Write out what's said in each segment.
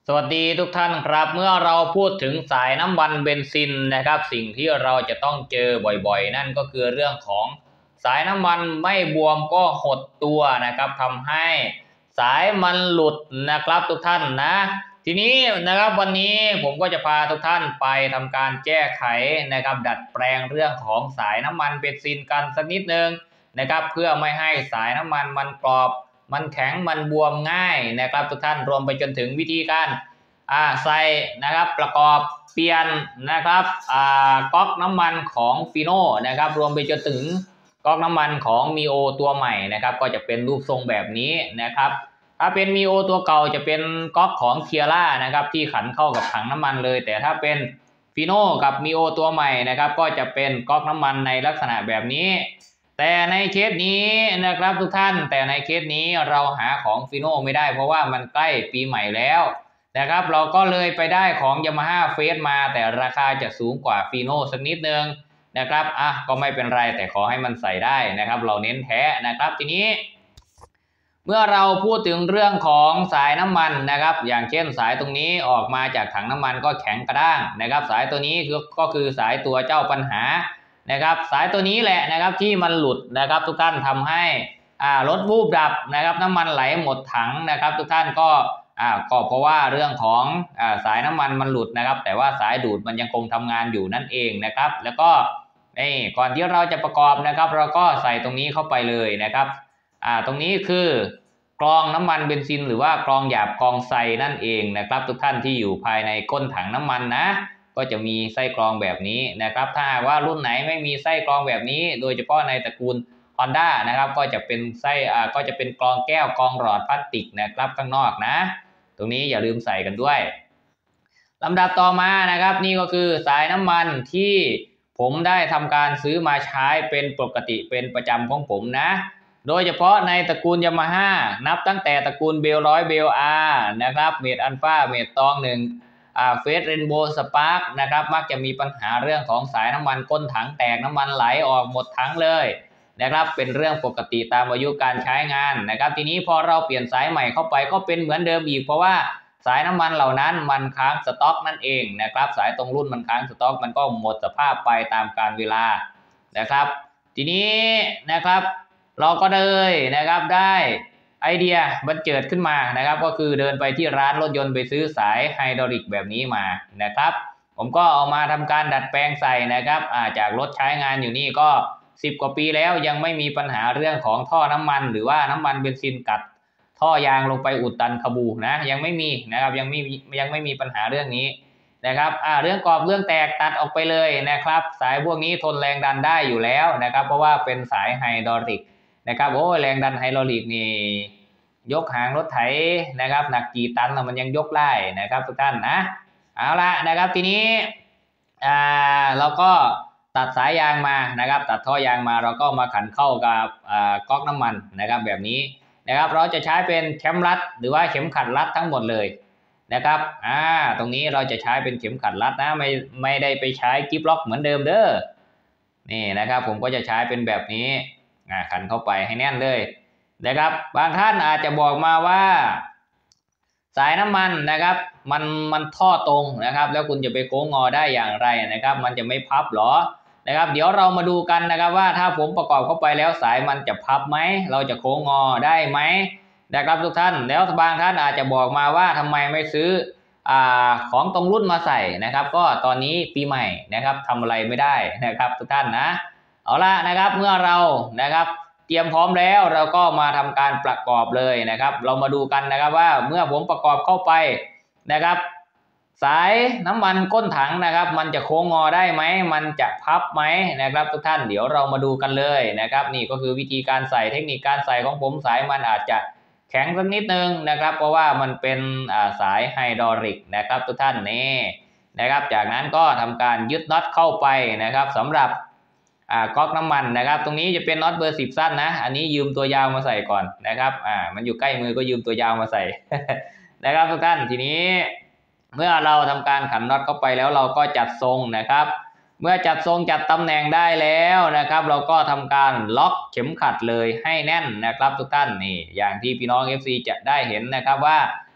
สวัสดีทุกท่านครับเมื่อเราพูดถึงสายน้ำมันเบนซินนะครับสิ่งที่เราจะต้องเจอบ่อยๆนั่นก็คือเรื่องของสายน้ำมันไม่บวมก็หดตัวนะครับทำให้สายมันหลุดนะครับทุกท่านนะทีนี้นะครับวันนี้ผมก็จะพาทุกท่านไปทำการแก้ไขนะครับดัดแปลงเรื่องของสายน้ำมันเบนซินกันสักนิดนึงนะครับเพื่อไม่ให้สายน้ำมันมันกรอบมันแข็งมันบวมง่ายนะครับทุกท่านรวมไปจนถึงวิธีการใส่นะครับประกอบเปลี่ยนนะครับก๊อกน้ำมันของฟีโน่นะครับรวมไปจนถึงก๊อกน้ำมันของมีโอตัวใหม่นะครับก็จะเป็นรูปทรงแบบนี้นะครับถ้าเป็นมีโอตัวเก่าจะเป็นก๊อกของเทียร่านะครับที่ขันเข้ากับถังน้ำมันเลยแต่ถ้าเป็นฟีโน่กับมีโอตัวใหม่นะครับก็จะเป็นก๊อกน้ำมันในลักษณะแบบนี้แต่ในเคสนี้นะครับทุกท่านแต่ในเคสนี้เราหาของฟีโน่ไม่ได้เพราะว่ามันใกล้ปีใหม่แล้วนะครับเราก็เลยไปได้ของ Yamaha Face มาแต่ราคาจะสูงกว่าฟีโน่สักนิดนึงนะครับก็ไม่เป็นไรแต่ขอให้มันใส่ได้นะครับเราเน้นแท้นะครับทีนี้เมื่อเราพูดถึงเรื่องของสายน้ำมันนะครับอย่างเช่นสายตรงนี้ออกมาจากถังน้ำมันก็แข็งกระด้างนะครับสายตัวนี้ก็คือสายตัวเจ้าปัญหานะครับสายตัวนี้แหละนะครับที่มันหลุดนะครับทุกท่านทำให้รถวูบดับนะครับน้ำมันไหลหมดถังนะครับทุกท่านก็เพราะว่าเรื่องของสายน้ำมันมันหลุดนะครับแต่ว่าสายดูดมันยังคงทำงานอยู่นั่นเองนะครับแล้วก็ก่อนที่เราจะประกอบนะครับเราก็ใส่ตรงนี้เข้าไปเลยนะครับตรงนี้คือกรองน้ำมันเบนซินหรือว่ากรองหยาบกรองไซนั่นเองนะครับทุกท่านที่อยู่ภายในก้นถังน้ำมันนะก็จะมีไส้กรองแบบนี้นะครับถ้าว่ารุ่นไหนไม่มีไส้กรองแบบนี้โดยเฉพาะในตระกูล Honda นะครับก็จะเป็นไส้ก็จะเป็นกรองแก้วกรองหลอดพลาสติกนะครับข้างนอกนะตรงนี้อย่าลืมใส่กันด้วยลำดับต่อมานะครับนี่ก็คือสายน้ำมันที่ผมได้ทำการซื้อมาใช้เป็นปกติเป็นประจำของผมนะโดยเฉพาะในตระกูลยามาฮ่านับตั้งแต่ตระกูลเบลร้อยเบลอาร์นะครับเมดอัลฟาเมดตองหนึ่งเฟสเรนโบว์สปาร์กนะครับมักจะมีปัญหาเรื่องของสายน้ำมันก้นถังแตกน้ำมันไหลออกหมดถังเลยนะครับเป็นเรื่องปกติตามอายุการใช้งานนะครับทีนี้พอเราเปลี่ยนสายใหม่เข้าไปก็เป็นเหมือนเดิมอีกเพราะว่าสายน้ำมันเหล่านั้นมันค้างสต็อกนั่นเองนะครับสายตรงรุ่นมันค้างสต็อกมันก็หมดสภาพไปตามกาลเวลานะครับทีนี้นะครับเราก็เลยนะครับได้ไอเดียบันเจิดขึ้นมานะครับก็คือเดินไปที่ร้านรถยนต์ไปซื้อสายไฮดรอลิกแบบนี้มานะครับผมก็เอามาทำการดัดแปลงใส่นะครับจากรถใช้งานอยู่นี่ก็10 กว่าปีแล้วยังไม่มีปัญหาเรื่องของท่อน้ำมันหรือว่าน้ำมันเบนซินกัดท่อยางลงไปอุดตันขบูนะยังไม่มีนะครับยังไม่มีปัญหาเรื่องนี้นะครับเรื่องกรอบเรื่องแตกตัดออกไปเลยนะครับสายพวกนี้ทนแรงดันได้อยู่แล้วนะครับเพราะว่าเป็นสายไฮดรอลิกนะครับโอ้แรงดันไฮดรอลิกนี่ยกหางรถไถนะครับหนักกี่ตันมันยังยกได้นะครับทุกท่านนะเอาละนะครับทีนี้เราก็ตัดสายยางมานะครับตัดท่อยางมาเราก็มาขันเข้ากับก๊อกน้ำมันนะครับแบบนี้นะครับเราจะใช้เป็นเข็มรัดหรือว่าเข็มขัดรัดทั้งหมดเลยนะครับตรงนี้เราจะใช้เป็นเข็มขัดรัดนะไม่ได้ไปใช้กิ๊บล็อกเหมือนเดิมเด้อนี่นะครับผมก็จะใช้เป็นแบบนี้ขันเข้าไปให้แน่นเลยนะครับบางท่านอาจจะบอกมาว่าสายน้ำมันนะครับมันท่อตรงนะครับแล้วคุณจะไปโค้งงอได้อย่างไรนะครับมันจะไม่พับหรอนะครับเดี๋ยวเรามาดูกันนะครับว่าถ้าผมประกอบเข้าไปแล้วสายมันจะพับไหมเราจะโค้งงอได้ไหมนะครับทุกท่านแล้วบางท่านอาจจะบอกมาว่าทำไมไม่ซื้อของตรงรุ่นมาใส่นะครับก็ตอนนี้ปีใหม่นะครับทำอะไรไม่ได้นะครับทุกท่านนะเอาละนะครับเมื่อเรานะครับเตรียมพร้อมแล้วเราก็มาทำการประกอบเลยนะครับเรามาดูกันนะครับว่าเมื่อผมประกอบเข้าไปนะครับสายน้ำมันก้นถังนะครับมันจะโค้งงอได้ไหมมันจะพับไหมนะครับทุกท่านเดี๋ยวเรามาดูกันเลยนะครับนี่ก็คือวิธีการใส่เทคนิคการใส่ของผมสายมันอาจจะแข็งสักนิดนึงนะครับเพราะว่ามันเป็นสายไฮดรอลิกนะครับทุกท่านนี่นะครับจากนั้นก็ทำการยึดน็อตเข้าไปนะครับสำหรับก๊อกน้ำมันนะครับตรงนี้จะเป็นน็อตเบอร์10สั้นนะอันนี้ยืมตัวยาวมาใส่ก่อนนะครับมันอยู่ใกล้มือก็ยืมตัวยาวมาใส่ นะครับทุกท่านทีนี้เมื่อเราทำการขันน็อตเข้าไปแล้วเราก็จัดทรงนะครับเมื่อจัดทรงจัดตำแหน่งได้แล้วนะครับเราก็ทำการล็อกเข็มขัดเลยให้แน่นนะครับทุกท่านนี่อย่างที่พี่น้อง FC จะได้เห็นนะครับว่า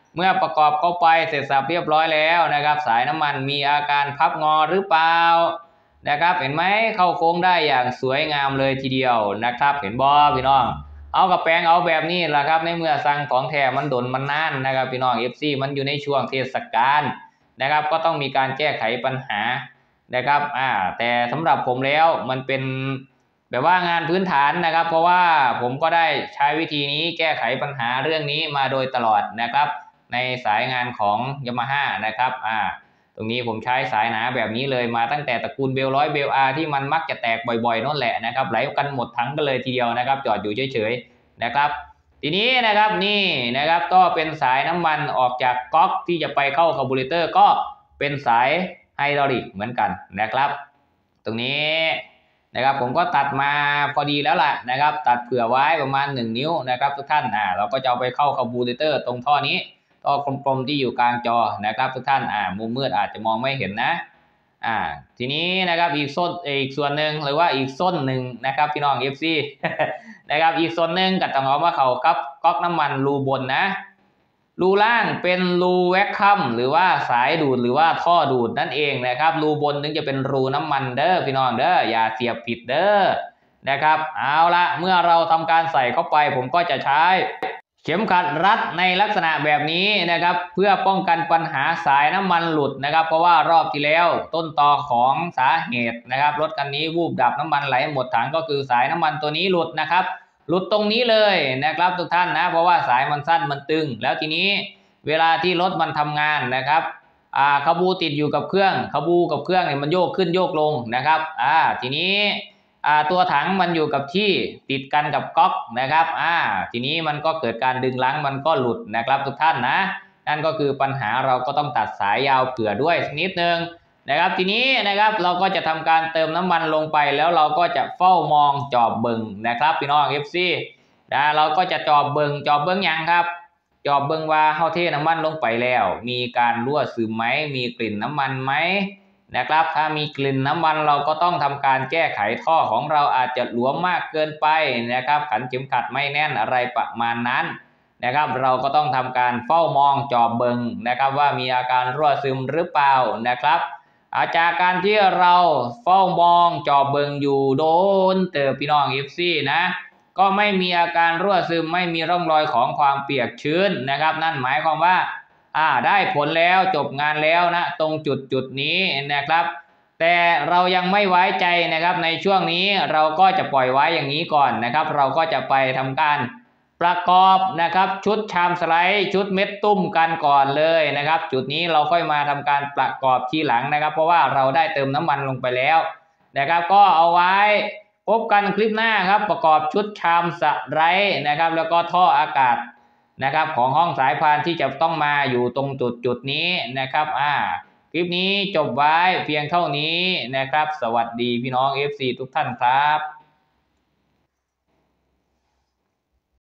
เมื่อประกอบเข้าไปเสร็จสับเรียบร้อยแล้วนะครับสายน้ำมันมีอาการพับงอหรือเปล่านะครับเห็นไหมเข้าโค้งได้อย่างสวยงามเลยทีเดียวนะครับเห็นบ่พี่น้องเอากระแปงเอาแบบนี้แหละครับในเมื่อสั่งของแท้มันดนมันนานนะครับพี่น้อง FC มันอยู่ในช่วงเทศกาลนะครับก็ต้องมีการแก้ไขปัญหานะครับแต่สำหรับผมแล้วมันเป็นแบบว่างานพื้นฐานนะครับเพราะว่าผมก็ได้ใช้วิธีนี้แก้ไขปัญหาเรื่องนี้มาโดยตลอดนะครับในสายงานของ Yamaha นะครับตรงนี้ผมใช้สายหนาแบบนี้เลยมาตั้งแต่ตระกูลเบลร้อยเบลอาร์ที่มันมักจะแตกบ่อยๆนั่นแหละนะครับไหลกันหมดทั้งกันเลยทีเดียวนะครับจอดอยู่เฉยๆนะครับทีนี้นะครับนี่นะครับก็เป็นสายน้ำมันออกจากก๊อกที่จะไปเข้าคาร์บูเรเตอร์ก็เป็นสายไฮดรอลิกเหมือนกันนะครับตรงนี้นะครับผมก็ตัดมาพอดีแล้วล่ะนะครับตัดเผื่อไว้ประมาณ1 นิ้วนะครับทุกท่านเราก็จะเอาไปเข้าคาร์บูเรเตอร์ตรงท่อนี้ท่อกลมๆที่อยู่กลางจอนะครับทุกท่านมุมมืดอาจจะมองไม่เห็นนะทีนี้นะครับอีกส่วนหนึ่งหรือว่าอีกส้นหนึ่งนะครับพี่น้อง FC นะครับอีกส่วนหนึ่งก็ต้องเอามาเข้ากับก๊อกน้ำมันรูบนนะรูล่างเป็นรูแวคคัมหรือว่าสายดูดหรือว่าท่อดูดนั่นเองนะครับรูบนถึงจะเป็นรูน้ำมันเด้อพี่น้องเด้ออย่าเสียบผิดเด้อนะครับเอาละเมื่อเราทำการใส่เข้าไปผมก็จะใช้เข็มขัดรัดในลักษณะแบบนี้นะครับเพื่อป้องกันปัญหาสายน้ำมันหลุดนะครับเพราะว่ารอบที่แล้วต้นตอของสาเหตุนะครับรถคันนี้วูบดับน้ำมันไหลหมดถังก็คือสายน้ำมันตัวนี้หลุดนะครับหลุดตรงนี้เลยนะครับทุกท่านนะเพราะว่าสายมันสั้นมันตึงแล้วทีนี้เวลาที่รถมันทำงานนะครับคาบูติดอยู่กับเครื่องคาบูกับเครื่องเนี่ยมันโยกขึ้นโยกลงนะครับทีนี้ตัวถังมันอยู่กับที่ติดกันกับก๊อกนะครับทีนี้มันก็เกิดการดึงลังมันก็หลุดนะครับทุกท่านนะนั่นก็คือปัญหาเราก็ต้องตัดสายยาวเผื่อด้วยนิดนึงนะครับทีนี้นะครับเราก็จะทำการเติมน้ำมันลงไปแล้วเราก็จะเฝ้ามองจอบเบิ่งนะครับพี่น้อง FC เราก็จะจอบเบิ่งอย่างครับจอบเบิ่งว่าเฮาเทน้ำมันลงไปแล้วมีการรั่วซึมไหมมีกลิ่นน้ำมันไหมนะครับถ้ามีกลิ่นน้ำมันเราก็ต้องทำการแก้ไขท่อของเราอาจจะหลวมมากเกินไปนะครับขันเข็มขัดไม่แน่นอะไรประมาณนั้นนะครับเราก็ต้องทำการเฝ้ามองจอบเบิ่งนะครับว่ามีอาการรั่วซึมหรือเปล่านะครับจากการที่เราเฝ้ามองจอบเบิ่งอยู่โดนเติบพี่น้อง FC นะก็ไม่มีอาการรั่วซึมไม่มีร่องรอยของความเปียกชื้นนะครับนั่นหมายความว่าได้ผลแล้วจบงานแล้วนะตรงจุดนี้นะครับแต่เรายังไม่ไว้ใจนะครับในช่วงนี้เราก็จะปล่อยไว้อย่างนี้ก่อนนะครับเราก็จะไปทำการประกอบนะครับชุดชามสไลด์ชุดเม็ดตุ้มกันก่อนเลยนะครับจุดนี้เราค่อยมาทำการประกอบทีหลังนะครับเพราะว่าเราได้เติมน้ำมันลงไปแล้วนะครับก็เอาไว้พบกันคลิปหน้าครับประกอบชุดชามสไลด์นะครับแล้วก็ท่ออากาศนะครับของห้องสายพานที่จะต้องมาอยู่ตรงจุดนี้นะครับคลิปนี้จบไว้เพียงเท่านี้นะครับสวัสดีพี่น้อง FC ทุกท่านครับ